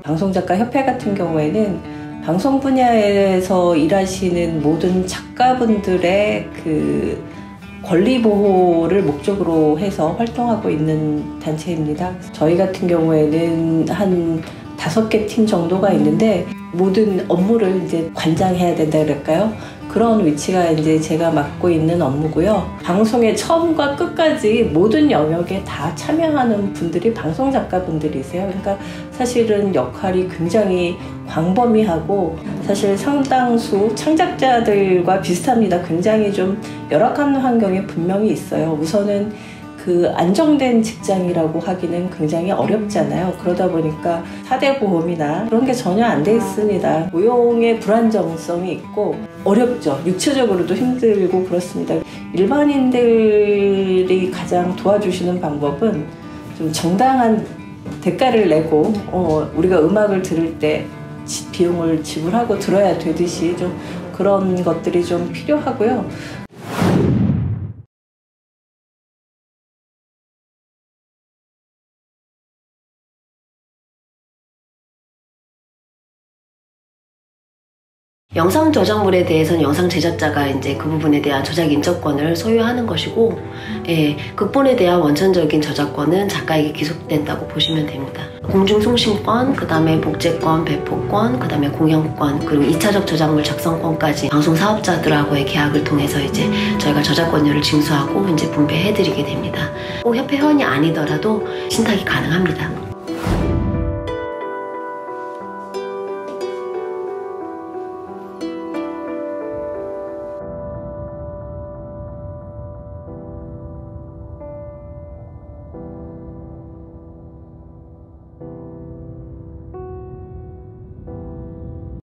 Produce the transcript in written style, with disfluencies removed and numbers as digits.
방송작가협회 같은 경우에는 방송 분야에서 일하시는 모든 작가분들의 그 권리 보호를 목적으로 해서 활동하고 있는 단체입니다. 저희 같은 경우에는 한 5개 팀 정도가 있는데 모든 업무를 이제 관장해야 된다 그럴까요? 그런 위치가 이제 제가 맡고 있는 업무고요. 방송의 처음과 끝까지 모든 영역에 다 참여하는 분들이 방송 작가분들이세요. 그러니까 사실은 역할이 굉장히 광범위하고 사실 상당수 창작자들과 비슷합니다. 굉장히 좀 열악한 환경이 분명히 있어요. 우선은 그 안정된 직장이라고 하기는 굉장히 어렵잖아요. 그러다 보니까 4대 보험이나 그런 게 전혀 안 돼 있습니다. 고용의 불안정성이 있고 어렵죠. 육체적으로도 힘들고 그렇습니다. 일반인들이 가장 도와주시는 방법은 좀 정당한 대가를 내고 우리가 음악을 들을 때 비용을 지불하고 들어야 되듯이 좀 그런 것들이 좀 필요하고요. 영상 저작물에 대해서는 영상 제작자가 이제 그 부분에 대한 저작 인적권을 소유하는 것이고, 극본에 대한 원천적인 저작권은 작가에게 기속된다고 보시면 됩니다. 공중송신권, 그 다음에 복제권, 배포권, 그 다음에 공연권, 그리고 2차적 저작물 작성권까지 방송 사업자들하고의 계약을 통해서 이제 저희가 저작권료를 징수하고 이제 분배해드리게 됩니다. 꼭 협회 회원이 아니더라도 신탁이 가능합니다.